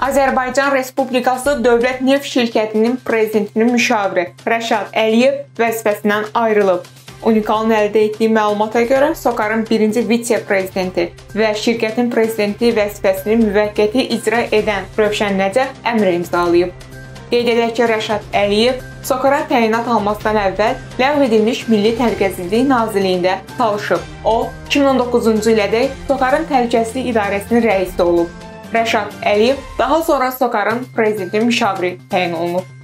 Azərbaycan Respublikası Dövlət Neft Şirkətinin prezidentinin müşaviri Rəşad Əliyev vəzifəsindən ayrılıb. Unikalın əldə etdiyi məlumata görə SOCAR-ın birinci vitse-prezidenti və şirkətin prezidenti vəzifəsini müvəqqəti icra edən Rövşən Nəcəf əmr imzalayıb. Qeyd edək ki, Rəşad Əliyev SOCAR-a təyinat almasından əvvəl ləğv edilmiş Milli Təhlükəsizlik Nazirliyində çalışıb. O, 2019-cu ilədək SOCAR-ın Təhlükəsizlik İdarəsinin rəisi olub. Rəşad Əliyev daha sonra SOCAR-ın prezidenti müşaviri təyin olunub.